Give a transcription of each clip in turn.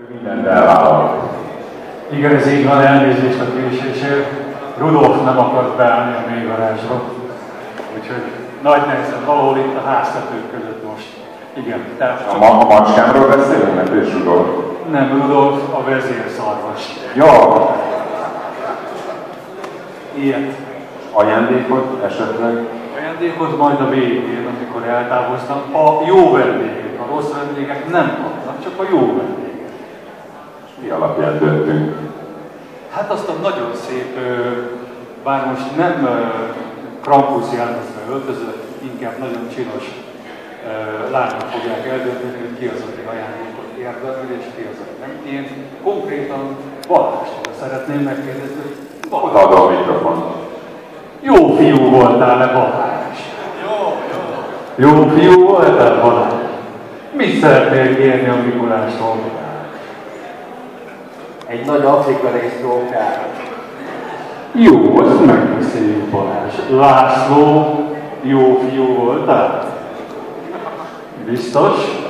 Mindent elvállal. Igen, ez így van, elnézést a késésért. Rudolf nem akart beállni a mélyvarázsra. Úgyhogy nagy nehezen valahol itt a háztetők között most. Igen, tehát csak... A macskámról beszélünk, mert ő is Rudolf. Nem, Rudolf a vezérszarvas. Ja. Ilyet. Ajándékot esetleg? Ajándékot majd a végén, amikor eltávoztam. A jó vendégek, a rossz vendégek nem kapnak, csak a jó vendégek. Mi alapján döntünk? Hát azt a nagyon szép, bár most nem Krampus Jánosra öltözött, inkább nagyon csinos lányok fogják eldönteni, hogy ki az, aki ajándékot érdemel, és ki az, aki nem. Én konkrétan Balástól szeretném megkérdezni, hogy Odaadom a mikrofont. jó fiú voltál-e, Balázs? Jó fiú voltál, Balázs? Mit szeretnél kérni a Mikulástól? Egy nagy Afrika rész rókát. Jó, ezt megbeszéljük, Balázs. László, jó fiú voltál? Biztos?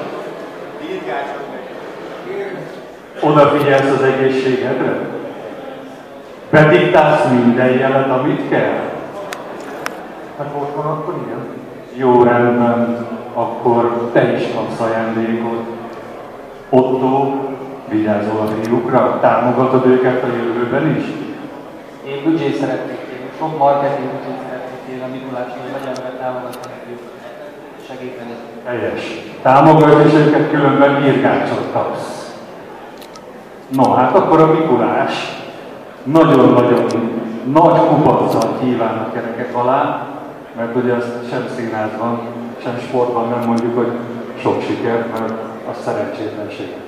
Odafigyelsz az egészségedre? Bediktálsz minden jelet, amit kell? Hát ott van, akkor igen. Jó, rendben. Akkor te is kapsz ajándékot. Otto, vigyázol a fiúkra? Támogatod őket a jövőben is? Én büdzsét szeretnék kérni, sok marketing büdzsét szeretnék kérni a Mikulásra, hogy legyen vele támogatni ők, segíteni. Helyes. Támogatj, és őket különben írgácsot kapsz. No, hát akkor a Mikulás nagyon-nagyon nagy kupanccal kíván a kerekek alá, mert ugye azt sem színházban, sem sportban nem mondjuk, hogy sok siker, mert az szerencsétlenség.